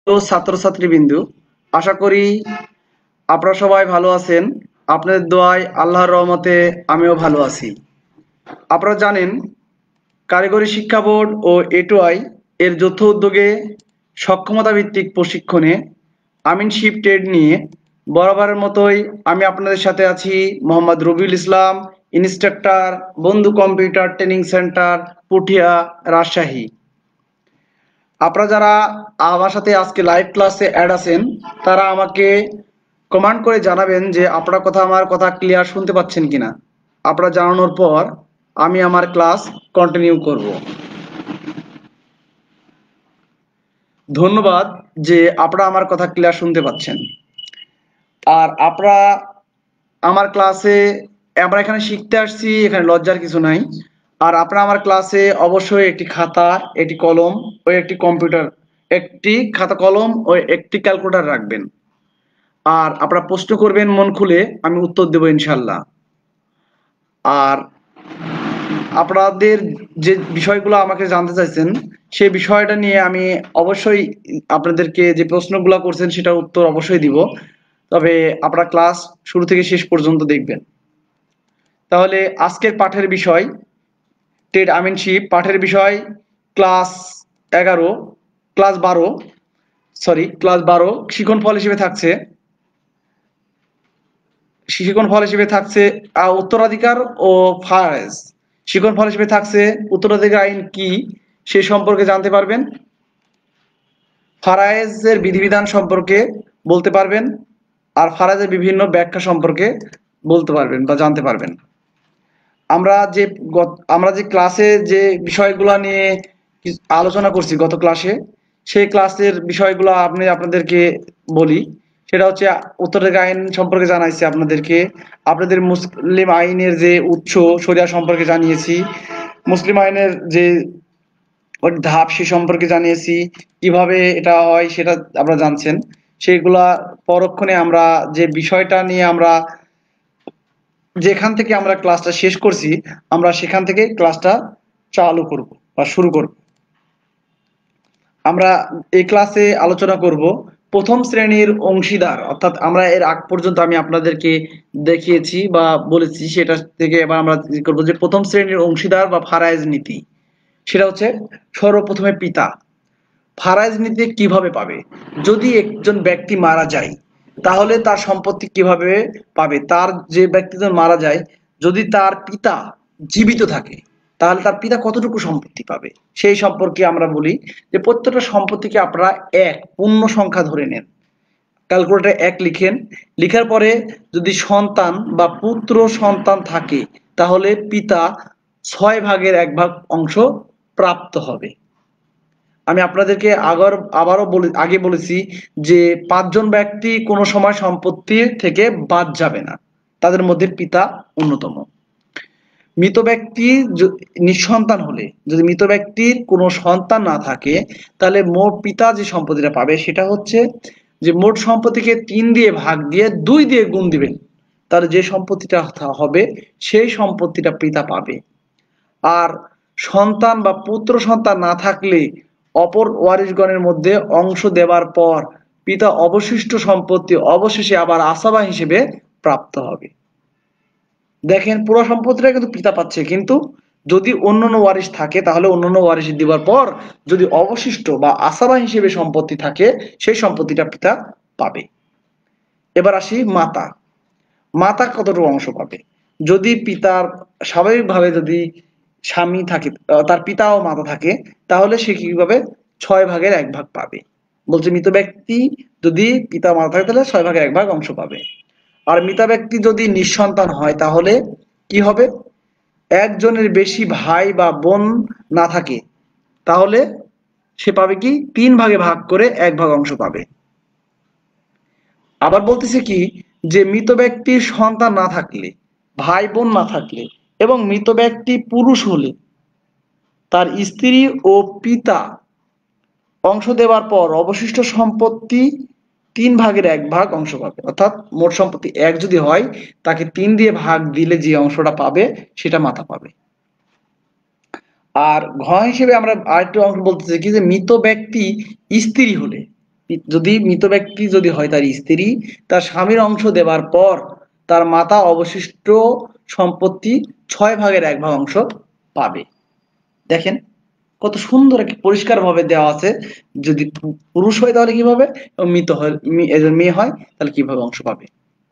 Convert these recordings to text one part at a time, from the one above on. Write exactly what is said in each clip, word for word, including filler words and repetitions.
প্রিয় ছাত্রছাত্রীবৃন্দ, আশা করি আপনারা সবাই ভালো আছেন। আপনাদের দোয়ায় আল্লাহর রহমতে আমিও ভালো আছি। আপনারা জানেন, কারিগরি শিক্ষা বোর্ড ও এটুআই এর যৌথ উদ্যোগে সক্ষমতা ভিত্তিক প্রশিক্ষণে আমিনশিপ ট্রেড নিয়ে বরাবরের মতোই আমি আপনাদের সাথে আছি Mohammad Rabiul Islam, instructor, Bondhu computer training centre, Puthia, Rajshahi. আপনারা যারা আমার সাথে আজকে লাইভ ক্লাসে অ্যাড আছেন, তারা আমাকে কমেন্ট করে জানাবেন যে আপনারা কথা আমার কথা ক্লিয়ার শুনতে পাচ্ছেন কিনা। আপনারা জানানোর পর আমি আমার ক্লাস কন্টিনিউ করব। ধন্যবাদ যে আপনারা আমার কথা ক্লিয়ার শুনতে পাচ্ছেন। আর আপনারা আমার ক্লাসে, আমরা এখানে শিখতে আসছি, এখানে লজ্জার কিছু নাই। আর আপনারা আমার ক্লাসে অবশ্যই একটি খাতা, একটি কলম ও একটি কম্পিউটার, একটি খাতা কলম ও একটি ক্যালকুলেটর রাখবেন। আর আপনারা প্রশ্ন করবেন মন খুলে, আমি উত্তর দেবো ইনশাল্লাহ। আর আপনাদের যে বিষয়গুলো আমাকে জানতে চাইছেন, সেই বিষয়টা নিয়ে আমি অবশ্যই আপনাদেরকে যে প্রশ্নগুলো করছেন সেটার উত্তর অবশ্যই দিব। তবে আপনারা ক্লাস শুরু থেকে শেষ পর্যন্ত দেখবেন। তাহলে আজকের পাঠের বিষয় ট্রেড আমিনশিপ, পাঠের বিষয় ক্লাস এগারো ক্লাস বারো সরি ক্লাস বারো শিখন ফল হিসেবে থাকছে শিখন ফল হিসেবে থাকছে আহ, উত্তরাধিকার ও ফারায়েজ। শিখন ফল হিসেবে থাকছে উত্তরাধিকার আইন কি সে সম্পর্কে জানতে পারবেন, ফারায়েজের বিধিবিধান সম্পর্কে বলতে পারবেন, আর ফারায়েজের বিভিন্ন ব্যাখ্যা সম্পর্কে বলতে পারবেন বা জানতে পারবেন। আমরা যে গত- আমরা যে ক্লাসে যে বিষয়গুলো নিয়ে কি- আলোচনা করছি গত ক্লাসে, সেই ক্লাসের বিষয়গুলো আপনি আপনাদেরকে বলি। সেটা হচ্ছে উত্তরাধিকার আইন সম্পর্কে জানাইছি আপনাদেরকে, আপনাদের মুসলিম আইনের যে উৎস শরিয়া সম্পর্কে জানিয়েছি, মুসলিম আইনের যে ওর ধাপ সে সম্পর্কে জানিয়েছি, কিভাবে এটা হয় সেটা আপনারা জানছেন। সেইগুলা পরক্ষণে আমরা যে বিষয়টা নিয়ে আমরা যেখান থেকে আমরা ক্লাসটা শেষ করছি, আমরা সেখান থেকে ক্লাসটা চালু করব বা শুরু করব। আমরা এই ক্লাসে আলোচনা করব প্রথম শ্রেণীর অংশীদার, অর্থাৎ আমরা এর আগ পর্যন্ত আমি আপনাদেরকে দেখিয়েছি বা বলেছি, সেটা থেকে এবার আমরা কি করবো যে প্রথম শ্রেণীর অংশীদার বা ফারায়েজ নীতি। সেটা হচ্ছে সর্বপ্রথমে পিতা। ফারায়েজ নীতি কিভাবে পাবে? যদি একজন ব্যক্তি মারা যায়, তাহলে তার সম্পত্তি কিভাবে পাবে? তার যে ব্যক্তিজন মারা যায়, যদি তার পিতা জীবিত থাকে, তাহলে তার পিতা কতটুকু সম্পত্তি পাবে সেই সম্পর্কে আমরা বলি যে প্রত্যেকটা সম্পত্তিকে আপনারা এক পূর্ণ সংখ্যা ধরে নেন, ক্যালকুলেটরে এক লিখেন। লিখার পরে যদি সন্তান বা পুত্র সন্তান থাকে, তাহলে পিতা ছয় ভাগের এক ভাগ অংশ প্রাপ্ত হবে। আমি আপনাদেরকে আগর আবারও বলে আগে বলেছি যে পাঁচজন ব্যক্তি কোনো সময় সম্পত্তি থেকে বাদ যাবে না, তাদের মধ্যে পিতা অন্যতম। মৃত ব্যক্তি য- নিঃসন্তান হলে, যদি মৃত ব্যক্তির কোনো সন্তান না থাকে, তাহলে মোট পিতা যে সম্পত্তিটা পাবে সেটা হচ্ছে যে মোট সম্পত্তিকে তিন দিয়ে ভাগ দিয়ে দুই দিয়ে গুণ দিবেন, তাহলে যে সম্পত্তিটা থা- হবে সেই সম্পত্তিটা পিতা পাবে। আর সন্তান বা পুত্র সন্তান না থাকলে অপর ওয়ারিশগণের মধ্যে অংশ দেওয়ার পর পিতা অবশিষ্ট সম্পত্তি অবশেষে আবার আসাবা হিসেবে প্রাপ্ত হবে। দেখেন, পুরো সম্পত্তিটা কিন্তু পিতা পাচ্ছে, কিন্তু যদি অন্যান্য ওয়ারিশ থাকে তাহলে অন্যান্য ওয়ারিশ দেওয়ার পর যদি অবশিষ্ট বা আসাবা হিসেবে সম্পত্তি থাকে, সেই সম্পত্তিটা পিতা পাবে। এবার আসি মাতা। মাতা কতটুকু অংশ পাবে? যদি পিতার স্বাভাবিকভাবে যদি স্বামী থাকে, আহ, তার পিতা ও মাতা থাকে, তাহলে সে কি পাবে? ছয় ভাগের এক ভাগ পাবে। বলছে মৃত ব্যক্তি যদি পিতা মাতা থাকে তাহলে ছয় ভাগের এক ভাগ অংশ পাবে। আর মৃত ব্যক্তি যদি নিঃসন্তান হয়, তাহলে কি হবে? একজনের বেশি ভাই বা বোন না থাকে, তাহলে সে পাবে কি? তিন ভাগে ভাগ করে এক ভাগ অংশ পাবে। আবার বলতেছে কি, যে মৃত ব্যক্তির সন্তান না থাকলে, ভাই বোন না থাকলে এবং মৃত ব্যক্তি পুরুষ হলে তার স্ত্রী ও পিতা অংশ দেওয়ার পর অবশিষ্ট সম্পত্তি তিন ভাগের এক ভাগ অংশ পাবে। অর্থাৎ মোট সম্পত্তি এক যদি হয়, তাকে তিন দিয়ে ভাগ দিলে যে অংশটা পাবে সেটা মাতা পাবে। আর ঘ হিসেবে আমরা আরেকটু অংশ বলতেছি কি, যে মৃত ব্যক্তি স্ত্রী হলে, যদি মৃত ব্যক্তি যদি হয় তার স্ত্রী, তার স্বামীর অংশ দেবার পর তার মাতা অবশিষ্ট সম্পত্তি ছয় ভাগের এক ভাগ অংশ পাবে। দেখেন কত সুন্দর একটি পরিষ্কার ভাবে দেওয়া আছে। যদি পুরুষ হয় তাহলে কিভাবে, এবং মৃত হয় মেয়ে হয় তাহলে কিভাবে অংশ পাবে।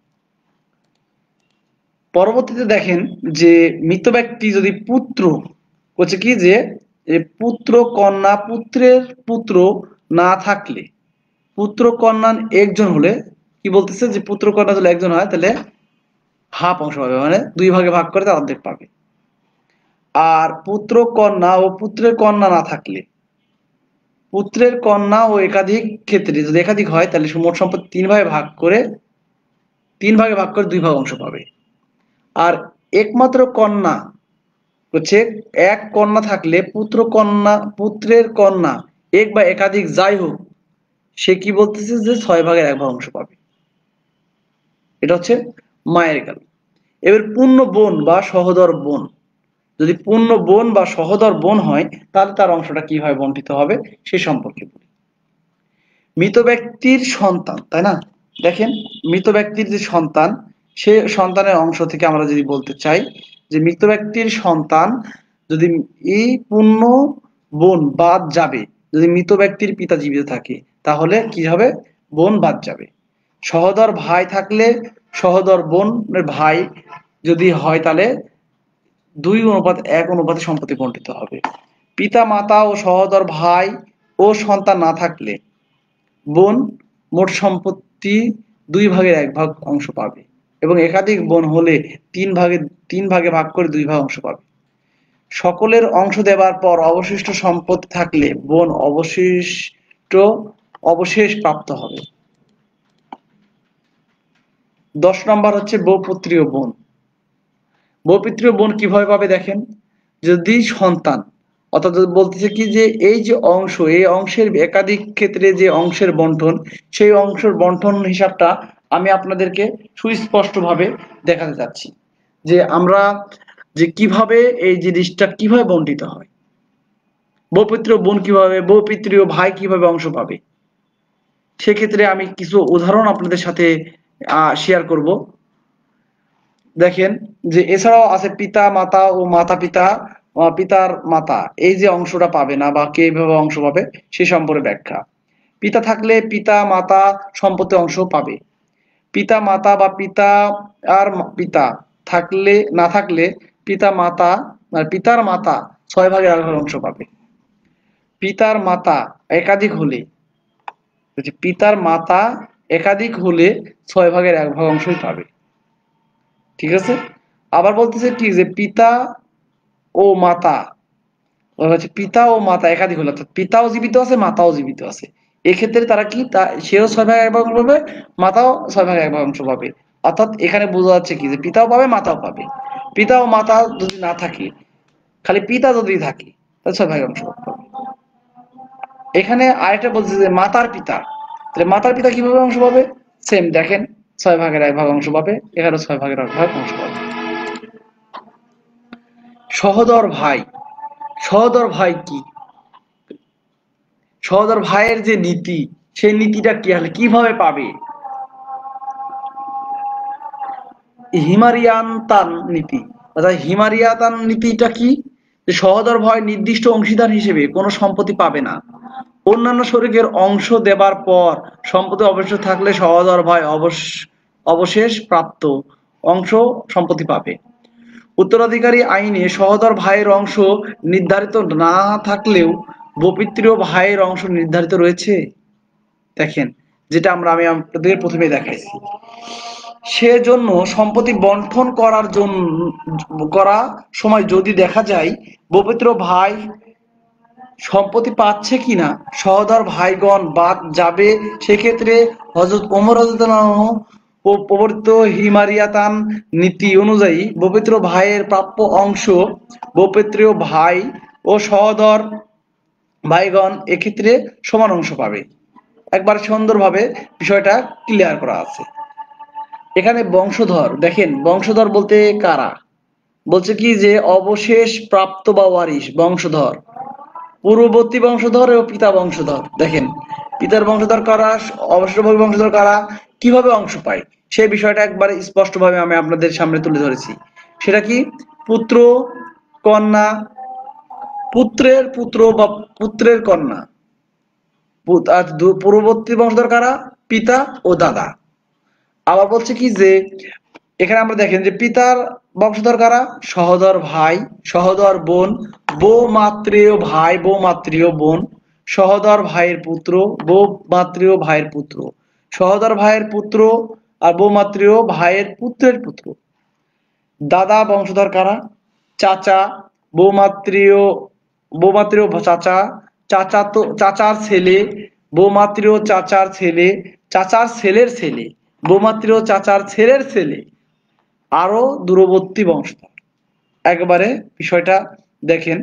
পরবর্তীতে দেখেন যে মৃত ব্যক্তি যদি পুত্র, বলছে কি যে পুত্র কন্যা, পুত্রের পুত্র না থাকলে, পুত্র কন্যা একজন হলে কি বলতেছে যে পুত্র কন্যা যদি একজন হয় তাহলে হাফ অংশ পাবে, মানে দুই ভাগে ভাগ করে তার অর্ধেক পাবে। আর পুত্র কন্যা ও পুত্রের কন্যা না থাকলে, পুত্রের কন্যা ও একাধিক ক্ষেত্রে যদি একাধিক হয় তাহলে মোট সম্পত্তি তিন ভাগে ভাগ করে তিন ভাগে ভাগ করে দুই ভাগ অংশ পাবে। আর একমাত্র কন্যা হচ্ছে এক কন্যা থাকলে পুত্র কন্যা, পুত্রের কন্যা এক বা একাধিক যাই হোক, সে কি বলতেছে যে ছয় ভাগের এক ভাগ অংশ পাবে। এটা হচ্ছে মায়ের গেল। এবার পূর্ণ বোন বা সহোদর বোন, যদি পূর্ণ বোন বা সহোদর বোন হয় তাহলে তার অংশটা কিভাবে বন্টিত হবে সে সম্পর্কে বলি। মৃত ব্যক্তির সন্তান, তাই না, দেখেন মৃত ব্যক্তির যে সন্তান, সে সন্তানের অংশ থেকে আমরা যদি বলতে চাই যে মৃত ব্যক্তির সন্তান যদি এই পূর্ণ বোন বাদ যাবে, যদি মৃত ব্যক্তির পিতা জীবিত থাকে তাহলে কি হবে, বোন বাদ যাবে। সহোদর ভাই থাকলে সহোদর বোনের ভাই যদি হয় তাহলে দুই অনুপাত এক অনুপাতে সম্পত্তি বন্টিত হবে। পিতা মাতা ও সহোদর ভাই ও সন্তান না থাকলে বোন মোট সম্পত্তি দুই ভাগের এক ভাগ অংশ পাবে, এবং একাধিক বোন হলে তিন ভাগে তিন ভাগে ভাগ করে দুই ভাগ অংশ পাবে। সকলের অংশ দেবার পর অবশিষ্ট সম্পত্তি থাকলে বোন অবশিষ্ট অবশেষ প্রাপ্ত হবে। দশ নম্বর হচ্ছে বৌপুত্রীয় বোন। বৌপুত্রীয় বোন কিভাবে পাবে দেখেন, যদি সন্তান, অর্থাৎ বলতেছে কি যে এই যে অংশ, এই অংশের একাধিক ক্ষেত্রে যে অংশের বন্টন, সেই অংশের বন্টন হিসাবটা আমি আপনাদেরকে সুস্পষ্টভাবে দেখাতে চাচ্ছি যে আমরা যে কিভাবে এই জিনিসটা কিভাবে বন্টিত হয়। বৌপুত্রীয় বোন কিভাবে, বৌপুত্রীয় ভাই কিভাবে অংশ পাবে, সেক্ষেত্রে আমি কিছু উদাহরণ আপনাদের সাথে আহ শেয়ার করব। দেখেন যে এছাড়াও আছে পিতা মাতা ও মাতা পিতা, পিতার মাতা এই যে অংশটা পাবে না বা কে এইভাবে অংশ পাবে সে সম্পর্কে ব্যাখ্যা। পিতা থাকলে পিতা মাতা সম্পত্তি অংশ পাবে। পিতা মাতা বা পিতা আর পিতা থাকলে না থাকলে পিতা মাতা মানে পিতার মাতা ছয় ভাগের এক ভাগ অংশ পাবে। পিতার মাতা একাধিক হলে, পিতার মাতা একাধিক হলে ছয় ভাগের এক ভাগ অংশই পাবে। ঠিক আছে, আবার বলতেছে কি যে পিতা ও মাতা হচ্ছে পিতা ও মাতা একাধিক হলে, অর্থাৎ পিতাও জীবিত আছে মাতাও জীবিত আছে, এক্ষেত্রে তারা কি তা সেও ছয় ভাগ এক ভাগ অংশ পাবে, মাতাও ছয় ভাগ এক ভাগ অংশ পাবে। অর্থাৎ এখানে বোঝা যাচ্ছে কি যে পিতাও পাবে মাতাও পাবে। পিতা ও মাতা যদি না থাকে, খালি পিতা যদি থাকে তাহলে ছয় ভাগ অংশ পাবে। এখানে আরেকটা বলছে যে মাতার পিতা, তাহলে মাতার পিতা কিভাবে অংশ পাবে, সেম দেখেন ছয় ভাগের এক ভাগ অংশ পাবে, এখানে ছয় ভাগের এক ভাগ অংশ পাবে। সহোদর ভাই, সহোদর ভাই কি, সহোদর ভাইয়ের যে নীতি সেই নীতিটা কি হলে কিভাবে পাবে, হিমারিয়ান্তান নীতি, অর্থাৎ হিমারিয়াতান নীতিটা কি, যে সহোদর ভাই নির্দিষ্ট অংশীদার হিসেবে কোনো সম্পত্তি পাবে না, অন্যান্য শরীকের অংশ দেবার পর সম্পত্তি অবশ্য থাকলে সহোদর ভাই অবশেষ প্রাপ্ত অংশ সম্পত্তি পাবে। উত্তরাধিকারী আইনে সহোদর ভাইয়ের অংশ নির্ধারিত না থাকলেও বৌপিত্রীয় ভাইয়ের অংশ নির্ধারিত রয়েছে। দেখেন যেটা আমরা আমি আপনাদের প্রথমে দেখাইছি, সেজন্য সম্পত্তি বন্টন করার জন্য করা সময় যদি দেখা যায় বৌপিত্র ভাই সম্পত্তি পাচ্ছে কিনা সহোদর ভাইগণ বাদ যাবে, সেক্ষেত্রে হযরত ওমর রাদিয়াল্লাহু আনহু প্রবর্তিত হিমারিয়াতান নীতি অনুযায়ী বৌপিত্র ভাইয়ের প্রাপ্য অংশ বৌপিত্রীয় ভাই ও সহোদর ভাইগণ এক্ষেত্রে সমান অংশ পাবে। একবার সুন্দরভাবে বিষয়টা ক্লিয়ার করা আছে। এখানে বংশধর, দেখেন বংশধর বলতে কারা, বলছে কি যে অবশেষ প্রাপ্ত বা ওয়ারিশ বংশধর, পূর্ববর্তী বংশধর ও পিতা বংশধর। দেখেন পিতার বংশধর কারা, অবশ্যভাবে বংশধর কারা, কিভাবে অংশ পায়, সেই বিষয়টা একবারে স্পষ্টভাবে আমি আপনাদের সামনে তুলে ধরেছি। সেটা কি? পুত্র, কন্যা, পুত্রের পুত্র বা পুত্রের কন্যা, আর পূর্ববর্তী বংশধর কারা? পিতা ও দাদা। আবার বলছে কি যে এখানে আমরা দেখেন যে পিতার বংশধর কারা? সহোদর ভাই, সহোদর বোন, বৌমাত্রেয় ভাই, বৌমাত্রেয় বোন, সহোদর ভাইয়ের পুত্র, বৌমাত্রেয় ভাইয়ের পুত্র, সহোদর ভাইয়ের পুত্র আর বৌমাত্রেয় ভাইয়ের পুত্রের পুত্র। দাদা বংশধর কারা? চাচা, বৌমাত্রেয় বৌমাত্রেয় চাচা, চাচা তো চাচার ছেলে, বৌমাত্রেয় চাচার ছেলে, চাচার ছেলের ছেলে, বৌমাত্রেয় চাচার ছেলের ছেলে, আরো দূরবর্তী বংশধর। একবারে বিষয়টা দেখেন।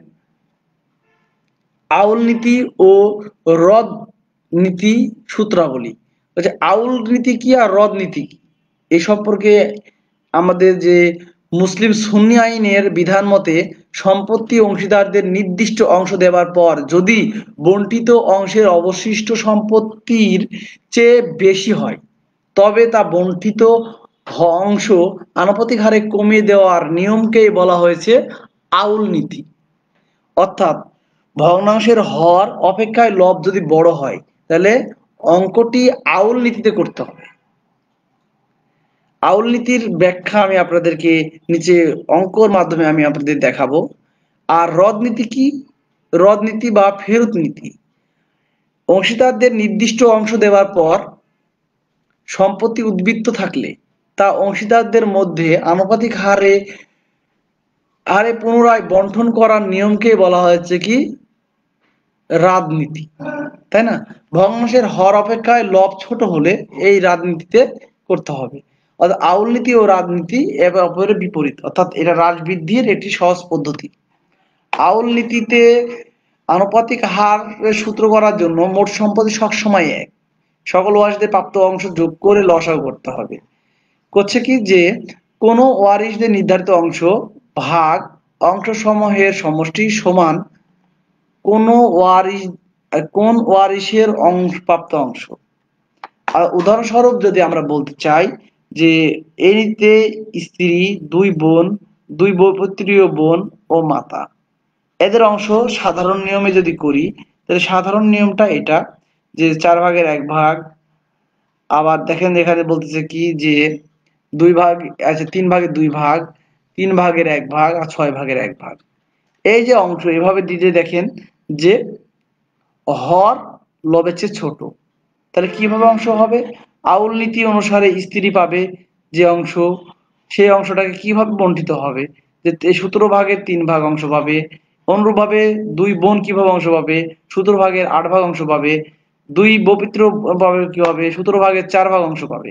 আউল নীতি ও রদ নীতি সূত্রাবলী। আউল নীতি কি আর রদ নীতি কি এ সম্পর্কে আমাদের যে মুসলিম সুন্নি আইনের বিধান মতে সম্পত্তি অংশীদারদের নির্দিষ্ট অংশ দেওয়ার পর যদি বণ্টিত অংশের অবশিষ্ট সম্পত্তির চেয়ে বেশি হয় তবে তা বণ্টিত অংশ আনুপাতিক হারে কমিয়ে দেওয়ার নিয়মকেই বলা হয়েছে আউল নীতি। অর্থাৎ ভগ্নাংশের হর অপেক্ষায় লব যদি বড় হয় তাহলে অঙ্কটি আউল নীতিতে করতে হবে। আউল নীতির ব্যাখ্যা আমি আপনাদেরকে নিচে অঙ্কর মাধ্যমে আমি আপনাদের দেখাবো। আর রদ নীতি কি? রদ নীতি বা ফেরত নীতি অংশীদারদের নির্দিষ্ট অংশ দেওয়ার পর সম্পত্তি উদ্বৃত্ত থাকলে তা অংশীদারদের মধ্যে আনুপাতিক হারে হারে পুনরায় বন্টন করার নিয়মকে বলা হয়েছে কি? রাজনীতি। তাই না? ভগ্নাংশের হর অপেক্ষায় লব ছোট হলে এই রাজনীতিতে করতে হবে। অর্থাৎ আউল নীতি ও রাজনীতি এবার অপরের বিপরীত, অর্থাৎ এটা হ্রাস বৃদ্ধির একটি সহজ পদ্ধতি। আউল নীতিতে আনুপাতিক হার সূত্র করার জন্য মোট সম্পত্তি সবসময় এক, সকল ওয়ারিশদের প্রাপ্ত অংশ যোগ করে লসাগু করতে হবে। করছে কি যে কোন ওয়ারিশদের নির্ধারিত অংশ ভাগ অংশসমূহের সমষ্টি সমান কোন ওয়ারিশ কোন ওয়ারিশের অংশ প্রাপ্ত অংশ। আর উদাহরণস্বরূপ যদি আমরা বলতে চাই যে এতে স্ত্রী, দুই বোন, দুই বৈপুত্রীয় বোন ও মাতা, এদের অংশ সাধারণ নিয়মে যদি করি তাহলে সাধারণ নিয়মটা এটা যে চার ভাগের এক ভাগ। আবার দেখেন এখানে বলতেছে কি যে দুই ভাগ, আচ্ছা তিন ভাগের দুই ভাগ, তিন ভাগের এক ভাগ আর ছয় ভাগের এক ভাগ। এই যে অংশ এভাবে দিতে দেখেন যে হর লবের চেয়ে ছোট, তাহলে কিভাবে অংশ হবে? আউল নীতি অনুসারে স্ত্রী পাবে যে অংশ সেই অংশটাকে কিভাবে বণ্টিত হবে? যে সতেরো ভাগের তিন ভাগ অংশ পাবে। অনুরূপভাবে দুই বোন কিভাবে অংশ পাবে? সতেরো ভাগের আট ভাগ অংশ পাবে। দুই বপিত্র পাবে কি হবে? সতেরো ভাগের চার ভাগ অংশ পাবে।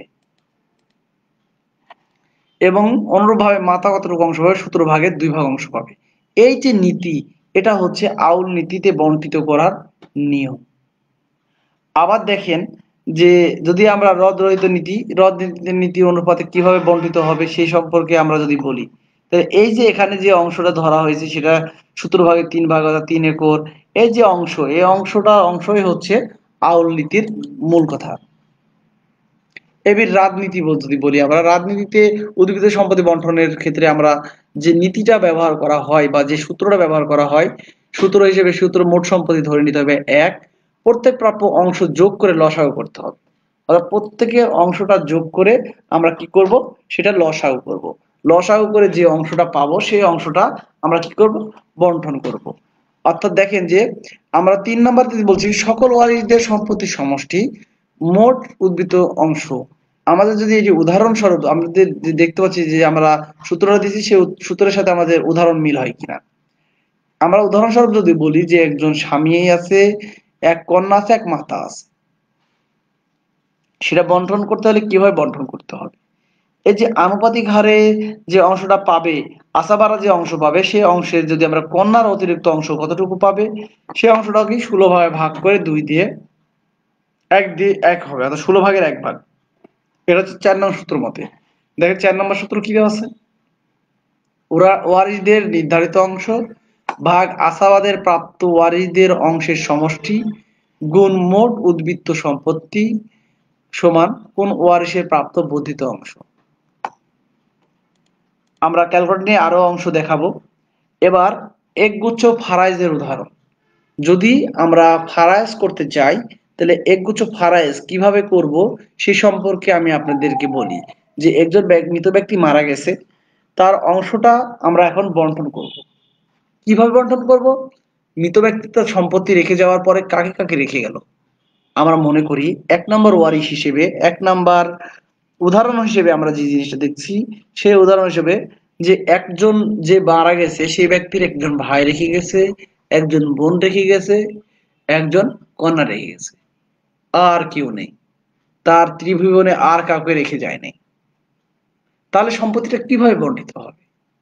এবং অনুরূপভাবে মাতা কতটুকু অংশ পাবে? সতেরো ভাগের দুই ভাগ অংশ পাবে। এই যে নীতি এটা হচ্ছে আউল নীতিতে বণ্টিত করার নিয়ম। আবার দেখেন যে যদি আমরা রদ রহিত নীতি, রদ নীতি অনুপাতে কিভাবে বণ্টিত হবে সেই সম্পর্কে আমরা যদি বলি তাহলে এই যে এখানে যে অংশটা ধরা হয়েছে সেটা সতেরো ভাগের তিন ভাগ অর্থাৎ তিন একর, এই যে অংশ এই অংশটা অংশই হচ্ছে আউল নীতির মূল কথা। এবার রাজনীতি যদি বলি আমরা, রাজনীতিতে উদ্ভিদ সম্পত্তি বন্টনের ক্ষেত্রে আমরা যে নীতিটা ব্যবহার করা হয় বা যে সূত্রটা ব্যবহার করা হয় সূত্র হিসেবে সূত্র মোট সম্পত্তি ধরে নিতে হবে এক, প্রত্যেক প্রাপ্য অংশ যোগ করে লসাগু করতে হবে। অর্থাৎ প্রত্যেকের অংশটা যোগ করে আমরা কি করব? সেটা লসাগু করব। লসাগু করে যে অংশটা পাবো সেই অংশটা আমরা কি করব? বন্টন করব। অর্থাৎ দেখেন যে আমরা তিন নাম্বার যদি বলছি সকল ওয়ারিশদের সম্পত্তির সমষ্টি মোট উদ্বৃত্ত অংশ। আমাদের যদি এই যে উদাহরণস্বরূপ আমাদের যে দেখতে পাচ্ছি যে আমরা সূত্রটা দিচ্ছি সেই সূত্রের সাথে আমাদের উদাহরণ মিল হয় কিনা। আমরা উদাহরণস্বরূপ যদি বলি যে একজন স্বামী আছে, এক কন্যা আছে, এক মাতা আছে, সেটা বন্টন করতে হলে কিভাবে বন্টন করতে হবে? এই যে আনুপাতিক হারে যে অংশটা পাবে, আসাবারা যে অংশ পাবে সেই অংশের যদি আমরা কন্যার অতিরিক্ত অংশ কতটুকু পাবে সেই অংশটাকে ষোলো ভাগে ভাগ করে দুই দিয়ে এক দিয়ে এক হবে, অর্থাৎ ষোলো ভাগের এক ভাগ। এটা হচ্ছে চার নম্বর সূত্র মতে। দেখেন চার নম্বর সূত্র কি দেওয়া আছে? ওরা ওয়ারিশদের নির্ধারিত অংশ ভাগ আসাবাদের প্রাপ্ত ওয়ারিশদের অংশের সমষ্টি গুণ মোট উদ্বৃত্ত সম্পত্তি সমান কোন ওয়ারিশের প্রাপ্ত বর্ধিত অংশ। আমরা ক্যালকুলেটর নিয়ে আরো অংশ দেখাবো। এবার একগুচ্ছ ফারাইজের উদাহরণ। যদি আমরা ফারাইজ করতে চাই তাহলে একগুচ্ছ ফারাইজ কিভাবে করব সে সম্পর্কে আমি আপনাদেরকে বলি। যে একজন মৃত ব্যক্তি মারা গেছে, তার অংশটা আমরা এখন বন্টন করব। কিভাবে বন্টন করব? মৃত ব্যক্তি তার সম্পত্তি রেখে যাওয়ার পরে কাকে কাকে রেখে গেল। আমরা মনে করি এক নম্বর ওয়ারিশ হিসেবে, এক নাম্বার উদাহরণ হিসেবে আমরা যে জিনিসটা দেখছি সেই উদাহরণ হিসেবে যে একজন যে মারা গেছে সেই ব্যক্তির একজন ভাই রেখে গেছে, একজন বোন রেখে গেছে, একজন কন্যা রেখে গেছে, আর কেউ নেই, তার ত্রিভুবনে আর কাউকে রেখে যায় নাই। তাহলে সম্পত্তিটা কিভাবে বন্টিত হবে?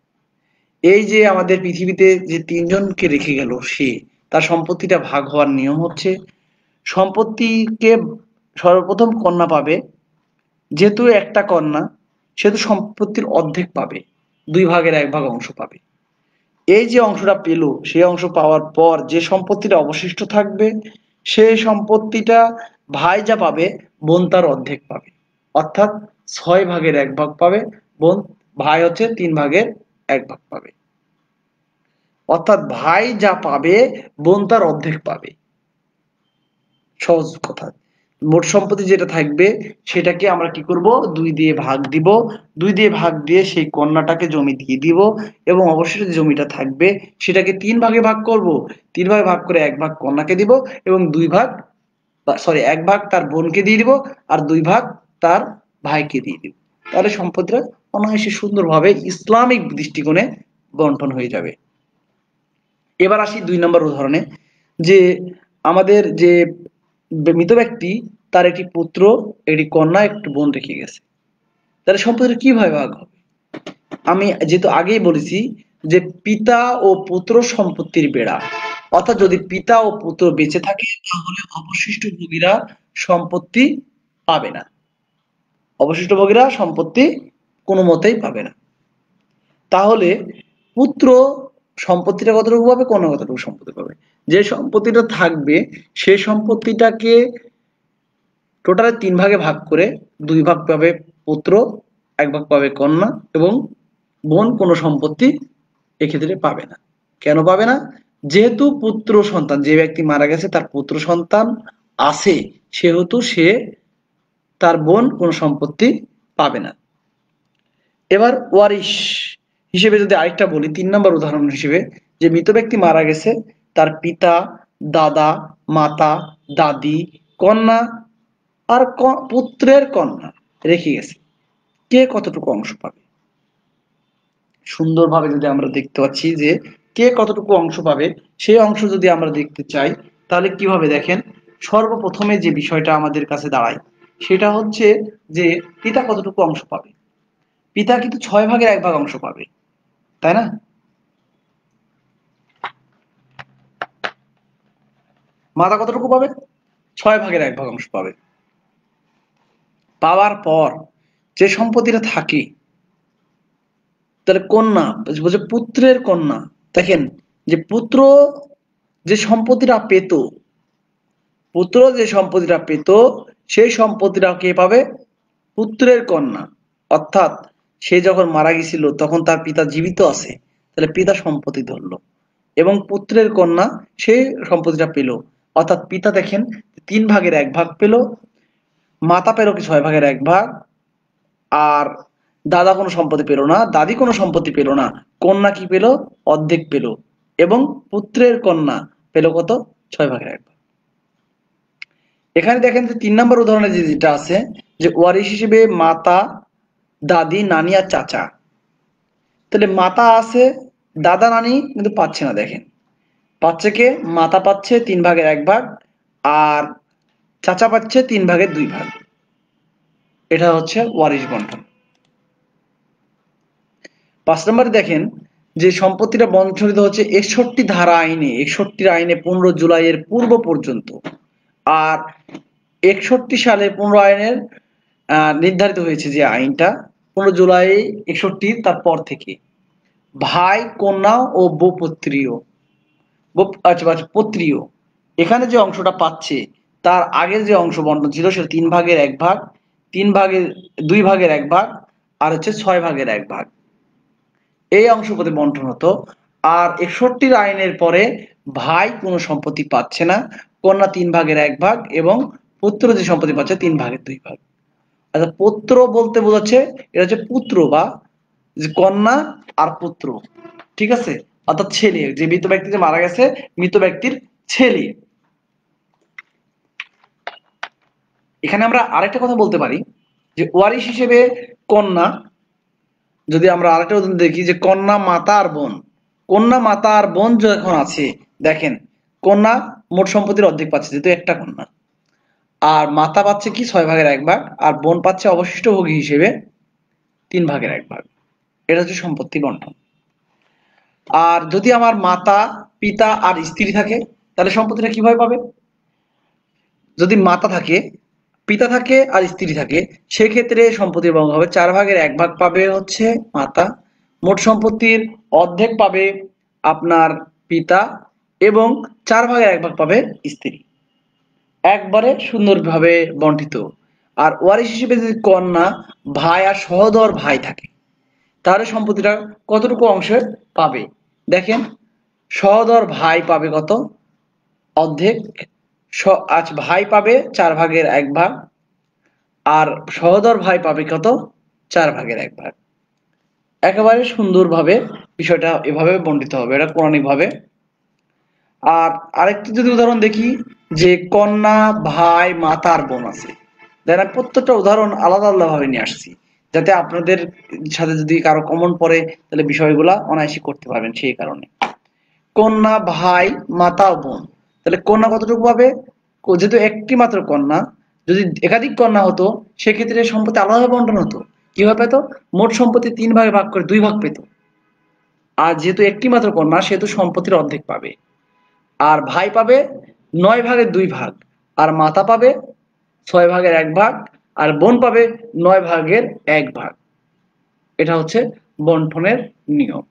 এই যে আমাদের পৃথিবীতে যে তিনজনকে রেখে গেল, সে তার সম্পত্তিটা ভাগ হওয়ার নিয়ম হচ্ছে সম্পত্তিকে সর্বপ্রথম কন্যা পাবে, যেহেতু একটা কন্যা সেহেতু সম্পত্তির অর্ধেক পাবে, দুই ভাগের এক ভাগ অংশ পাবে। এই যে অংশটা পেল, সেই অংশ পাওয়ার পর যে সম্পত্তিটা অবশিষ্ট থাকবে সেই সম্পত্তিটা ভাই যা পাবে বোন তার অর্ধেক পাবে, অর্থাৎ ছয় ভাগের এক ভাগ পাবে বোন, ভাই হচ্ছে তিন ভাগের এক ভাগ পাবে। অর্থাৎ ভাই যা পাবে বোন তার অর্ধেক পাবে। সহজ কথা, মোট সম্পত্তি যেটা থাকবে সেটাকে আমরা কি করব, দুই দিয়ে ভাগ দিব, দুই দিয়ে ভাগ দিয়ে সেই কন্যাটাকে জমি দিয়ে দিব এবং অবশিষ্ট যে জমিটা থাকবে সেটাকে তিন ভাগে ভাগ করব, তিন ভাগে ভাগ করে এক ভাগ কন্যাকে দিব এবং দুই ভাগ সরি এক ভাগ তার বোনকে দিয়ে দিব আর দুই ভাগ তার ভাইকে দিয়ে দিব। তাহলে সম্পত্তিটা অনায়াসে সুন্দরভাবে ইসলামিক দৃষ্টিকোণে বন্টন হয়ে যাবে। এবার আসি দুই নম্বর উদাহরণে, যে আমাদের যে মৃত ব্যক্তি তার একটি পুত্র, একটি কন্যা, একটি বোন রেখে গেছে, তাহলে সম্পত্তিটা কিভাবে ভাগ হবে? আমি যেহেতু আগেই বলেছি যে পিতা ও পুত্র সম্পত্তির বেড়া, অর্থাৎ যদি পিতা ও পুত্র বেঁচে থাকে তাহলে অবশিষ্ট ভোগীরা সম্পত্তি পাবে না, অবশিষ্ট ভোগীরা সম্পত্তি কোনো মতেই পাবে না। তাহলে পুত্র সম্পত্তিটা কতটুকু পাবে, কন্যা কতটুকু সম্পত্তি পাবে? যে সম্পত্তিটা থাকবে সেই সম্পত্তিটাকে টোটালে তিন ভাগে ভাগ করে দুই ভাগ পাবে পুত্র, এক ভাগ পাবে কন্যা এবং বোন কোনো সম্পত্তি এক্ষেত্রে পাবে না। কেন পাবে না? যেহেতু পুত্র সন্তান, যে ব্যক্তি মারা গেছে তার পুত্র সন্তান আছে, সেহেতু সে তার বোন কোনো সম্পত্তি পাবে না। এবার ওয়ারিশ হিসেবে যদি আরেকটা বলি, তিন নম্বর উদাহরণ হিসেবে, যে মৃত ব্যক্তি মারা গেছে, তার পিতা, দাদা, মাতা, দাদি, কন্যা আর পুত্রের কন্যা রেখে গেছে, কে কতটুকু অংশ পাবে? সুন্দরভাবে যদি আমরা দেখতে পাচ্ছি যে কে কতটুকু অংশ পাবে, সেই অংশ যদি আমরা দেখতে চাই তাহলে কিভাবে দেখেন, সর্বপ্রথমে যে বিষয়টা আমাদের কাছে দাঁড়ায় সেটা হচ্ছে যে পিতা কতটুকু অংশ পাবে। পিতা কিন্তু ছয় ভাগের এক ভাগ অংশ পাবে, তাই না? মাতা কতটুকু পাবে? ছয় ভাগের এক ভাগ অংশ পাবে। পাওয়ার পর যে সম্পত্তিটা থাকে, তাহলে কন্যা বলছে পুত্রের কন্যা, দেখেন যে পুত্র যে সম্পত্তিটা পেত, পুত্র যে সম্পত্তিটা পেত সেই সম্পত্তিটা কে পাবে? পুত্রের কন্যা। অর্থাৎ সে যখন মারা গেছিল তখন তার পিতা জীবিত আছে, তাহলে পিতা সম্পত্তি ধরলো এবং পুত্রের কন্যা সেই সম্পত্তিটা পেল। অর্থাৎ পিতা দেখেন তিন ভাগের এক ভাগ পেল, মাতা পেল কি ছয় ভাগের এক ভাগ, আর দাদা কোনো সম্পত্তি পেল না, দাদি কোনো সম্পত্তি পেল না, কন্যা কি পেল? অর্ধেক পেল এবং পুত্রের কন্যা পেল কত? ছয় ভাগের এক ভাগ। এখানে দেখেন যে তিন নম্বর উদাহরণে যে যেটা আছে যে ওয়ারিশ হিসেবে মাতা, দাদি, নানি আর চাচা, তাহলে মাতা আছে, দাদা নানি কিন্তু পাচ্ছে না। দেখেন পাচ্ছে কে? মাতা পাচ্ছে তিন ভাগের এক ভাগ আর চাচা পাচ্ছে তিন ভাগের দুই ভাগ। এটা হচ্ছে ওয়ারিশ বন্টন। পাঁচ নম্বরে দেখেন যে সম্পত্তিটা বন্টনিত হচ্ছে একষট্টি ধারা আইনে, একষট্টি আইনে পনেরো জুলাইয়ের পূর্ব পর্যন্ত, আর একষট্টি সালে পনেরো আইনের আহ নির্ধারিত হয়েছে যে আইনটা পনেরো জুলাই একষট্টি তার পর থেকে ভাই, কন্যা ও বৌপত্রীয়, আচ্ছা পত্রীয় এখানে যে অংশটা পাচ্ছে তার আগের যে অংশ বন্টন ছিল সেটা তিন ভাগের এক ভাগ, তিন ভাগের দুই ভাগের এক ভাগ, আর হচ্ছে ছয় ভাগের এক ভাগ, এই অংশ প্রতি বন্টন হতো। আর একষট্টির আইনের পরে ভাই কোনো সম্পত্তি পাচ্ছে না, কন্যা তিন ভাগের এক ভাগ এবং পুত্র যে সম্পত্তি পাচ্ছে তিন ভাগের দুই ভাগ। আচ্ছা, পুত্র বলতে বোঝাচ্ছে এটা হচ্ছে পুত্র বা যে কন্যা আর পুত্র, ঠিক আছে, অর্থাৎ ছেলে, যে মৃত ব্যক্তি যে মারা গেছে মৃত ব্যক্তির ছেলে। এখানে আমরা আরেকটা কথা বলতে পারি যে ওয়ারিশ হিসেবে কন্যা, যদি আমরা আরেকটা উদাহরণ দেখি যে কন্যা মাতা আর বোন, কন্যা মাতা আর বোন যখন আছে, দেখেন কন্যা মোট সম্পত্তির অর্ধেক পাচ্ছে যেহেতু একটা কন্যা, আর মাতা পাচ্ছে কি ছয় ভাগের এক ভাগ, আর বোন পাচ্ছে অবশিষ্ট ভোগী হিসেবে তিন ভাগের এক ভাগ। এটা হচ্ছে সম্পত্তি বন্টন। আর যদি আমার মাতা পিতা আর স্ত্রী থাকে তাহলে সম্পত্তিটা কিভাবে পাবে? যদি মাতা থাকে, পিতা থাকে আর স্ত্রী থাকে, সেক্ষেত্রে সম্পত্তির ভাগ হবে চার ভাগের এক ভাগ পাবে হচ্ছে মাতা, মোট সম্পত্তির অর্ধেক পাবে আপনার পিতা এবং চার ভাগের এক ভাগ পাবে স্ত্রী, একবারে সুন্দরভাবে বন্টিত। আর ওয়ারিশ হিসেবে যদি কন্যা, ভাই আর সহোদর ভাই থাকে তাহলে সম্পত্তিটা কতটুকু অংশে পাবে? দেখেন সহোদর ভাই পাবে কত? অর্ধেক। আজ ভাই পাবে চার ভাগের এক ভাগ আর সহোদর ভাই পাবে কত? চার ভাগের এক ভাগ। একেবারে সুন্দরভাবে বিষয়টা এভাবে বন্টিত হবে, এটা পৌরাণিক ভাবে। আর আরেকটি যদি উদাহরণ দেখি যে কন্যা ভাই মাতা আর বোন আছে, দেখেন প্রত্যেকটা উদাহরণ আলাদা আলাদা ভাবে নিয়ে আসছি যাতে আপনাদের সাথে যদি কারো কমন পড়ে তাহলে বিষয়গুলা অনায়াসে করতে পারবেন। সেই কারণে কন্যা ভাই মাতা ও বোন, তাহলে কন্যা কতটুকু পাবে? যেহেতু একটি মাত্র কন্যা, যদি একাধিক কন্যা হতো সেক্ষেত্রে সম্পত্তি আলাদা বন্টন হতো। কিভাবে পেত? মোট সম্পত্তি তিন ভাগে ভাগ করে দুই ভাগ পেত। আর যেহেতু একটি মাত্র কন্যা সেহেতু সম্পত্তির অর্ধেক পাবে। আর ভাই পাবে নয় ভাগের দুই ভাগ, আর মাতা পাবে ছয় ভাগের এক ভাগ, আর বোন পাবে নয় ভাগের এক ভাগ। এটা হচ্ছে বন্টনের নিয়ম।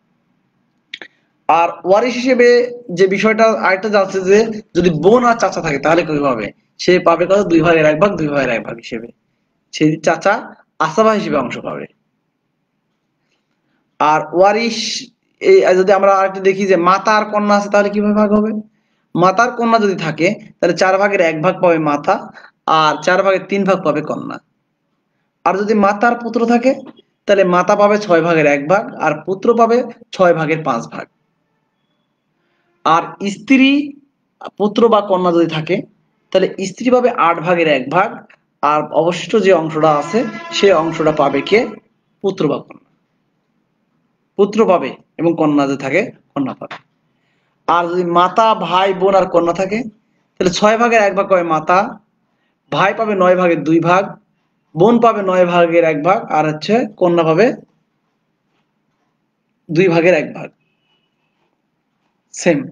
আর ওয়ারিশ হিসেবে যে বিষয়টা আরেকটা জানছে যে যদি বোন আর চাচা থাকে তাহলে কি হবে? সে পাবে কত? দুই ভাগের এক ভাগ, দুই ভাগের এক ভাগ হিসেবে সে চাচা আসাবা হিসেবে অংশ পাবে। আর ওয়ারিশ এই যদি আমরা আরেকটা দেখি যে মাতা আর কন্যা আছে তাহলে কিভাবে ভাগ হবে? মাতার কন্যা যদি থাকে তাহলে চার ভাগের এক ভাগ পাবে মাতা আর চার ভাগের তিন ভাগ পাবে কন্যা। আর যদি মাতার পুত্র থাকে তাহলে মাতা পাবে ছয় ভাগের এক ভাগ আর পুত্র পাবে ছয় ভাগের পাঁচ ভাগ। আর স্ত্রী পুত্র বা কন্যা যদি থাকে তাহলে স্ত্রী পাবে আট ভাগের এক ভাগ আর অবশিষ্ট যে অংশটা আছে সে অংশটা পাবে কে? পুত্র বা কন্যা। পুত্র পাবে এবং কন্যা যদি থাকে কন্যা পাবে। আর যদি মাতা ভাই বোন আর কন্যা থাকে তাহলে ছয় ভাগের এক ভাগ পাবে মাতা, ভাই পাবে নয় ভাগের দুই ভাগ, বোন পাবে নয় ভাগের এক ভাগ আর হচ্ছে কন্যা পাবে দুই ভাগের এক ভাগ। সেম।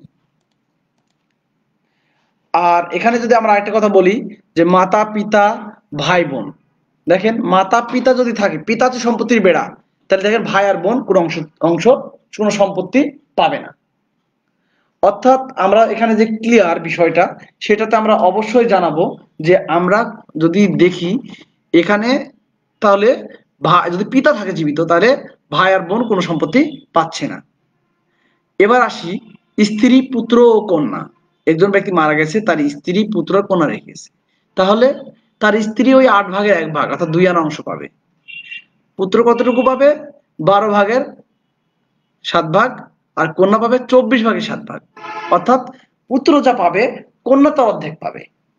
আর এখানে যদি আমরা আরেকটা কথা বলি যে মাতা পিতা ভাই বোন, দেখেন মাতা পিতা যদি থাকে, পিতা হচ্ছে সম্পত্তির বেড়া, তাহলে দেখেন ভাই আর বোন কোনো অংশ অংশ কোনো সম্পত্তি পাবে না। অর্থাৎ আমরা এখানে যে ক্লিয়ার বিষয়টা সেটাতে আমরা অবশ্যই জানাবো যে আমরা যদি দেখি এখানে তাহলে ভাই যদি পিতা থাকে জীবিত তাহলে ভাই আর বোন কোনো সম্পত্তি পাচ্ছে না। এবার আসি স্ত্রী পুত্র ও কন্যা, একজন ব্যক্তি মারা গেছে তার স্ত্রী পুত্র কন্যা রেখেছে, তাহলে তার স্ত্রী ওই আট ভাগের এক ভাগ অর্থাৎ দুই আনা অংশ পাবে। পুত্র কতটুকু পাবে? বারো ভাগের সাত ভাগ আর কন্যা পাবে চব্বিশ ভাগের সাত ভাগ। অর্থাৎ পুত্র যা পাবে কন্যা তার অর্ধেক পাবে।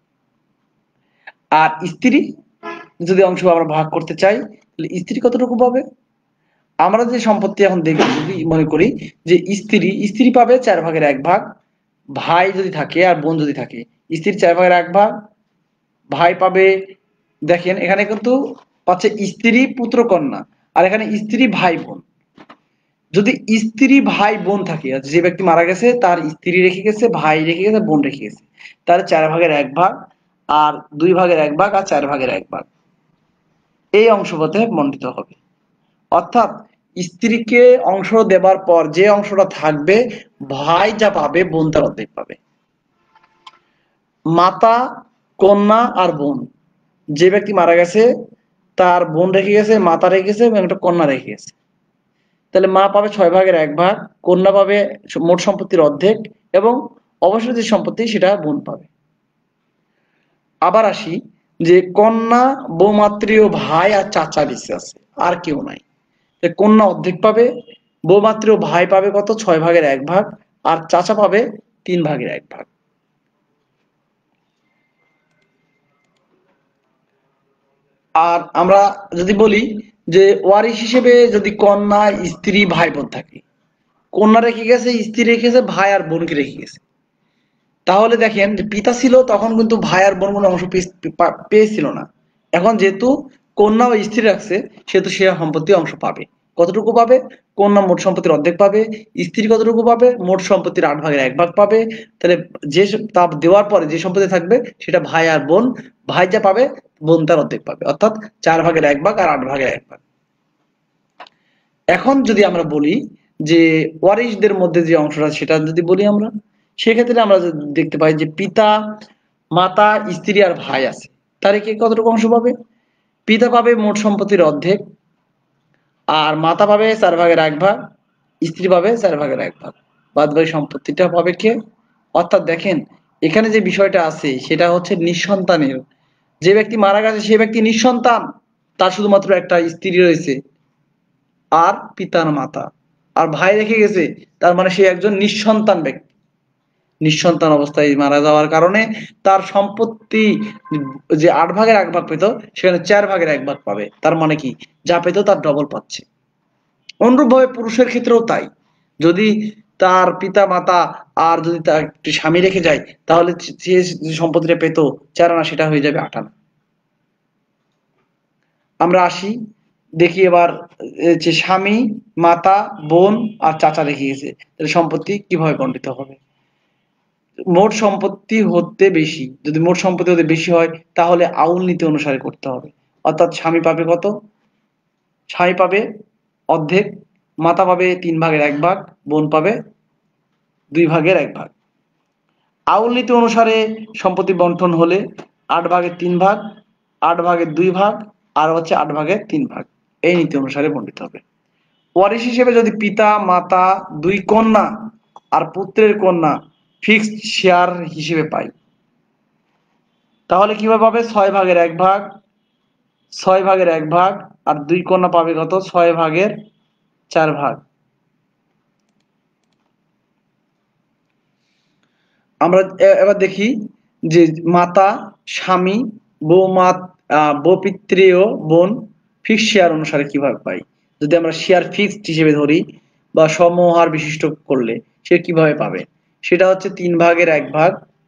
আর স্ত্রী যদি অংশ আমরা ভাগ করতে চাই তাহলে স্ত্রী কতটুকু পাবে? আমরা যে সম্পত্তি এখন দেখি যদি মনে করি যে স্ত্রী স্ত্রী পাবে চার ভাগের এক ভাগ, ভাই যদি থাকে আর বোন যদি থাকে স্ত্রী চার ভাগের এক ভাগ, ভাই পাবে, দেখেন এখানে কিন্তু পাচ্ছে স্ত্রী পুত্র কন্যা আর এখানে স্ত্রী ভাই বোন। যদি স্ত্রী ভাই বোন থাকে, যে ব্যক্তি মারা গেছে তার স্ত্রী রেখে গেছে, ভাই রেখে গেছে, বোন রেখে গেছে, তাহলে চার ভাগের এক ভাগ আর দুই ভাগের এক ভাগ আর চার ভাগের এক ভাগ এই অংশপথে বন্টিত হবে। অর্থাৎ স্ত্রীকে অংশ দেবার পর যে অংশটা থাকবে ভাই যা পাবে বোন তার অর্ধেক পাবে। মাতা, কন্যা আর বোন। যে ব্যক্তি মারা গেছে তার বোন রেখে গেছে, মাতা রেখে গেছে এবং একটা কন্যা রেখে গেছে। তাহলে মা পাবে ছয় ভাগের এক ভাগ, কন্যা পাবে মোট সম্পত্তির অর্ধেক এবং অবশিষ্ট যে সম্পত্তি সেটা বোন পাবে। আবার আসি যে কন্যা, বৌমাতৃ, ভাই আর চাচা বেঁচে আছে, আর কেউ নাই। কন্যা অর্ধেক পাবে, বৌমাতৃ ও ভাই পাবে কত? ছয় ভাগের এক ভাগ, আর চাচা পাবে তিন ভাগের এক ভাগ। আর আমরা যদি বলি যে ওয়ারিশ হিসেবে যদি কন্যা, স্ত্রী, ভাই বোন থাকে, কন্যা রেখে গেছে, স্ত্রী রেখেছে, ভাই আর বোনকে রেখে গেছে, তাহলে দেখেন যে পিতা ছিল তখন কিন্তু ভাই আর বোন কোনো অংশ পেয়েছিল না। এখন যেহেতু কন্যা ও স্ত্রী রাখছে সেহেতু সে সম্পত্তি অংশ পাবে। কতটুকু পাবে? কন্যা মোট সম্পত্তির অর্ধেক পাবে, স্ত্রী কতটুকু পাবে? মোট সম্পত্তির আট ভাগের এক ভাগ পাবে। তাহলে যে তা দেওয়ার পরে যে সম্পত্তি থাকবে সেটা ভাই আর বোন, ভাই যা পাবে বোন তার অর্ধেক পাবে, অর্থাৎ চার ভাগের এক ভাগ আর আট ভাগের এক ভাগ। এখন যদি আমরা বলি যে ওয়ারিশদের মধ্যে যে অংশটা সেটা যদি বলি আমরা, সেক্ষেত্রে আমরা দেখতে পাই যে পিতা, মাতা, স্ত্রী আর ভাই আছে, তারে কে কতটুকু অংশ পাবে? পিতা পাবে মোট সম্পত্তির অর্ধেক, আর মাতা পাবে চার ভাগের এক ভাগ, স্ত্রী পাবে চার ভাগের এক ভাগ, বাদ বাকি সম্পত্তিটা পাবে কে? অর্থাৎ দেখেন এখানে যে বিষয়টা আছে সেটা হচ্ছে নিঃসন্তানের। যে ব্যক্তি মারা গেছে সে ব্যক্তি নিঃসন্তান, তার শুধুমাত্র একটা স্ত্রী রয়েছে আর পিতার মাতা, আর ভাই রেখে গেছে, তার মানে সে একজন নিঃসন্তান ব্যক্তি। নিঃসন্তান অবস্থায় মারা যাওয়ার কারণে তার সম্পত্তি যে আট ভাগের এক ভাগ পেত সেখানে চার ভাগের এক ভাগ পাবে, তার মানে কি যা পেত তার ডবল পাচ্ছে। অনুরূপভাবে পুরুষের ক্ষেত্রেও তাই, যদি তার পিতা মাতা আর যদি তার একটি স্বামী রেখে যায় তাহলে সে যে সম্পত্তিটা পেত চার আনা সেটা হয়ে যাবে আট আনা। আমরা আসি দেখি এবার যে স্বামী, মাতা, বোন আর চাচা রেখে গেছে, তাহলে সম্পত্তি কিভাবে বন্টিত হবে? মোট সম্পত্তি হতে বেশি, যদি মোট সম্পত্তি হতে বেশি হয় তাহলে আউল নীতি অনুসারে করতে হবে। অর্থাৎ স্বামী পাবে কত? স্বামী পাবে অর্ধেক, মাতা পাবে তিন ভাগের এক ভাগ, বোন পাবে দুই ভাগের এক ভাগ। আউল নীতি অনুসারে সম্পত্তি বন্টন হলে আট ভাগের তিন ভাগ, আট ভাগের দুই ভাগ আর হচ্ছে আট ভাগের তিন ভাগ, এই নীতি অনুসারে বন্টিত হবে। ওয়ারিশ হিসেবে যদি পিতা, মাতা, দুই কন্যা আর পুত্রের কন্যা ফিক্সড শেয়ার হিসেবে পাই, তাহলে কিভাবে পাবে? ছয় ভাগের এক ভাগ, ছয় ভাগের এক ভাগ আর দুই কন্যা পাবে কত? ছয় ভাগের চার ভাগ। আমরা এবার দেখি যে মাতা, স্বামী, বৌমা, বৌপিত্রীয় বোন ফিক্সড শেয়ার অনুসারে কিভাবে পাই? যদি আমরা শেয়ার ফিক্সড হিসেবে ধরি বা সমহার বিশিষ্ট করলে সে কিভাবে পাবে? সেটা হচ্ছে তিন ভাগের এক ভাগ,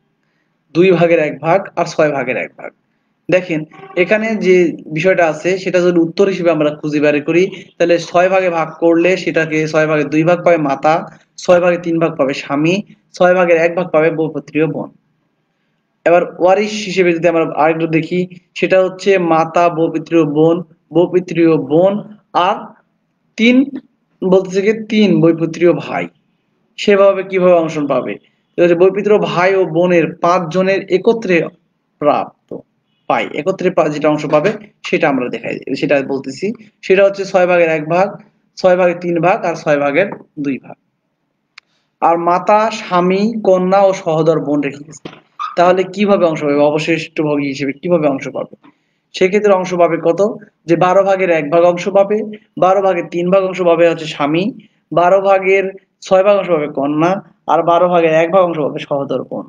দুই ভাগের এক ভাগ আর ছয় ভাগের এক ভাগ। দেখেন এখানে যে বিষয়টা আছে সেটা যদি উত্তর হিসেবে আমরা খুঁজে বের করি তাহলে ছয় ভাগে ভাগ করলে সেটাকে ছয় ভাগে দুই ভাগ পাবে মাতা, ছয় ভাগে তিন ভাগ পাবে স্বামী, ছয় ভাগের এক ভাগ পাবে বৌপুত্রীয় বোন। এবার ওয়ারিশ হিসেবে যদি আমরা আরেকটু দেখি সেটা হচ্ছে মাতা, বৌপিত্রীয় বোন, বৌপিত্রীয় বোন আর তিন বলতেছে কি তিন বৈপুত্রীয় ভাই, সেভাবে কিভাবে অংশ পাবে? বৈপিত্রীয় ভাই ও বোনের পাঁচ জনের একত্রে প্রাপ্ত পাই, একত্রে যেটা অংশ পাবে সেটা আমরা দেখাই, সেটা বলতেছি। সেটা হচ্ছে ছয় ভাগের এক ভাগ, ছয় ভাগের তিন ভাগ আর ছয় ভাগের দুই ভাগ। আর মাতা, স্বামী, কন্যা ও সহোদর বোন রেখে গেছে, তাহলে কিভাবে অংশ পাবে? অবশিষ্ট ভোগী হিসেবে কিভাবে অংশ পাবে? সেক্ষেত্রে অংশ পাবে কত? যে বারো ভাগের এক ভাগ অংশ পাবে, বারো ভাগের তিন ভাগ অংশ পাবে হচ্ছে স্বামী, বারো ভাগের ছয় ভাগ অংশ পাবে কন্যা, আর বারো ভাগের এক ভাগ অংশ পাবে সহোদর বোন।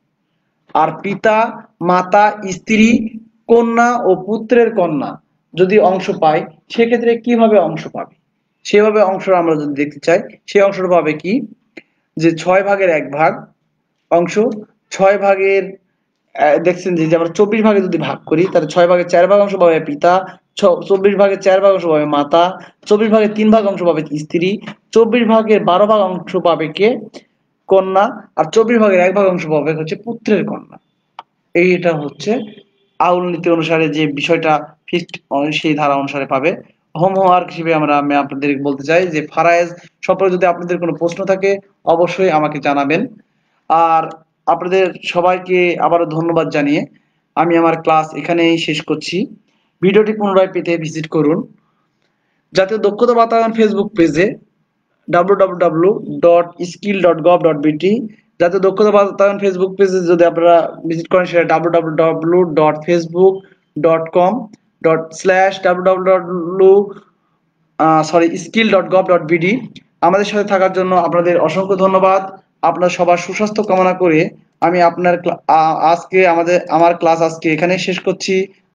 আর পিতা, মাতা, স্ত্রী, কন্যা ও পুত্রের কন্যা যদি অংশ পায় সেক্ষেত্রে কিভাবে অংশ পাবে? সেভাবে অংশ আমরা যদি দেখতে চাই সেই অংশটা পাবে কি? যে ছয় ভাগের এক ভাগ অংশ, ছয় ভাগের দেখছেন যে আমরা চব্বিশ ভাগে যদি ভাগ করি তাহলে ছয় ভাগের চার ভাগ অংশ পাবে পিতা, চব্বিশ ভাগের চার ভাগ অংশ পাবে মাতা, চব্বিশ ভাগের তিন ভাগ অংশ পাবে স্ত্রী, চব্বিশ ভাগের বারো ভাগ অংশ পাবে কে? কন্যা, আর চব্বিশ ভাগের এক ভাগ অংশ পাবে হচ্ছে পুত্রের কন্যা। এইটা হচ্ছে আউল নীতি অনুসারে যে বিষয়টা ফিক্সড সেই ধারা অনুসারে পাবে। হোমওয়ার্ক হিসেবে আমরা আমি আপনাদের বলতে চাই যে ফারায়েজ সম্পর্কে যদি আপনাদের কোনো প্রশ্ন থাকে অবশ্যই আমাকে জানাবেন। আর আপনাদের সবাইকে আবারও ধন্যবাদ জানিয়ে আমি আমার ক্লাস এখানেই শেষ করছি। ভিডিওটি পুনরায় পেতে ভিজিট করুন জাতীয় দক্ষতা বাতায়ন ফেসবুক পেজে W W W dot skill dot gov dot BD. জাতীয় দক্ষতা বাতায়ন ফেসবুক পেজে যদি আপনারা ভিজিট করেন সেটা W W W dot Facebook dot com dot slash W W W sorry skill dot gov dot BD. আমাদের সাথে থাকার জন্য আপনাদের অসংখ্য ধন্যবাদ। আপনার সবার সুস্বাস্থ্য কামনা করে আমি আপনার ক্লা- আ- আজকে আমাদের আমার ক্লাস আজকে এখানেই শেষ করছি।